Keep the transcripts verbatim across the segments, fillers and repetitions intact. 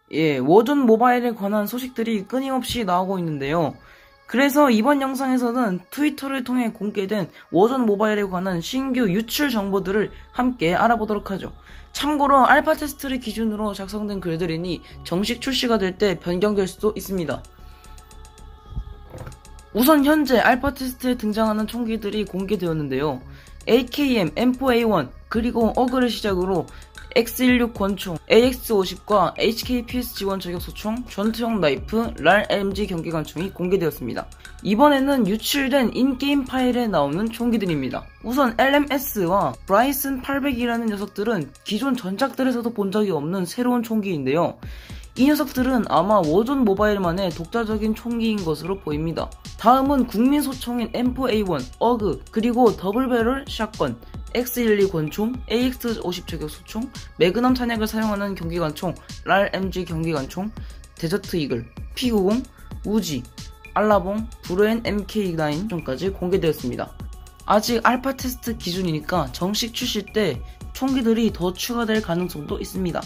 예, 워존 모바일에 관한 소식들이 끊임없이 나오고 있는데요. 그래서 이번 영상에서는 트위터를 통해 공개된 워존 모바일에 관한 신규 유출 정보들을 함께 알아보도록 하죠. 참고로 알파 테스트를 기준으로 작성된 글들이니 정식 출시가 될 때 변경될 수도 있습니다. 우선 현재 알파 테스트에 등장하는 총기들이 공개되었는데요. 에이케이엠, 엠 포 에이 원, 그리고 어그를 시작으로 엑스 십육 권총, 에이엑스 오십과 에이치케이 피 에스 지원 저격소총, 전투용 라이프, 랄 엠지 경기관총이 공개되었습니다. 이번에는 유출된 인게임 파일에 나오는 총기들입니다. 우선 엘 엠 에스와 브라이슨 팔백이라는 녀석들은 기존 전작들에서도 본 적이 없는 새로운 총기인데요. 이 녀석들은 아마 워존 모바일만의 독자적인 총기인 것으로 보입니다. 다음은 국민 소총인 엠 포 에이 원, 어그, 그리고 더블 배럴 샷건, 엑스 십이 권총, 에이엑스 오십 저격소총, 매그넘 탄약을 사용하는 경기관총, 랄 엠지 경기관총, 데저트 이글, 피 구십, 우지, 알라봉, 브루엔 엠 케이 나인 총까지 공개되었습니다. 아직 알파 테스트 기준이니까 정식 출시 때 총기들이 더 추가될 가능성도 있습니다.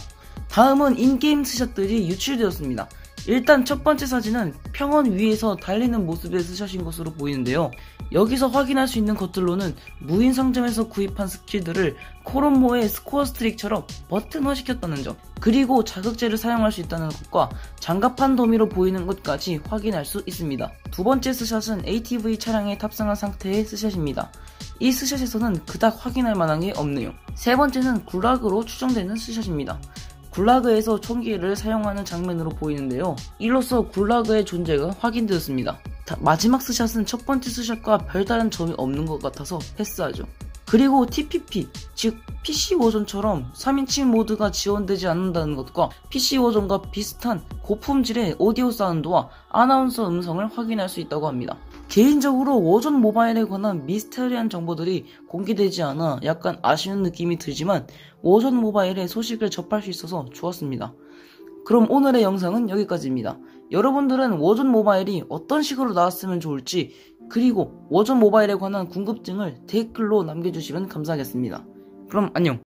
다음은 인게임 스샷들이 유출되었습니다. 일단 첫 번째 사진은 평원 위에서 달리는 모습의 스샷인 것으로 보이는데요. 여기서 확인할 수 있는 것들로는 무인 상점에서 구입한 스킬들을 코론모의 스코어 스트릭처럼 버튼화 시켰다는 점, 그리고 자극제를 사용할 수 있다는 것과 장갑판 더미로 보이는 것까지 확인할 수 있습니다. 두 번째 스샷은 에이 티 브이 차량에 탑승한 상태의 스샷입니다. 이 스샷에서는 그닥 확인할 만한 게 없네요. 세 번째는 굴락으로 추정되는 스샷입니다. 굴라그에서 총기를 사용하는 장면으로 보이는데요. 이로써 굴라그의 존재가 확인되었습니다. 다, 마지막 스샷은 첫 번째 스샷과 별다른 점이 없는 것 같아서 패스하죠. 그리고 티 피 피, 즉 피씨 워존처럼 삼인칭 모드가 지원되지 않는다는 것과 피씨 워존과 비슷한 고품질의 오디오 사운드와 아나운서 음성을 확인할 수 있다고 합니다. 개인적으로 워존 모바일에 관한 미스테리한 정보들이 공개되지 않아 약간 아쉬운 느낌이 들지만 워존 모바일의 소식을 접할 수 있어서 좋았습니다. 그럼 오늘의 영상은 여기까지입니다. 여러분들은 워존 모바일이 어떤 식으로 나왔으면 좋을지, 그리고 워존 모바일에 관한 궁금증을 댓글로 남겨주시면 감사하겠습니다. 그럼 안녕.